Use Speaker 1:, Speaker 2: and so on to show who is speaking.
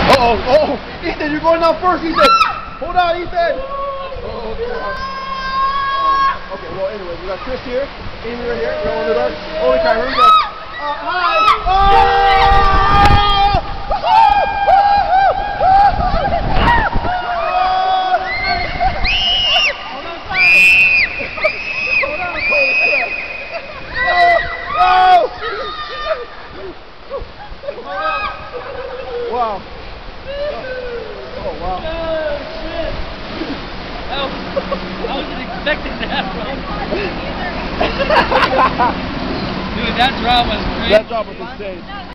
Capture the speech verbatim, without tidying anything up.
Speaker 1: Uh-oh, oh, Ethan, you're going down first, Ethan. Hold on, Ethan. Oh, God. Okay, well, anyway, we got Chris here, Amy right here, you're on the door. Holy cow, here we go. Uh, hi. Oh! Wow. Oh, wow.
Speaker 2: Oh, shit. I wasn't expecting that one. Dude, that drop was crazy.
Speaker 1: That drop was insane.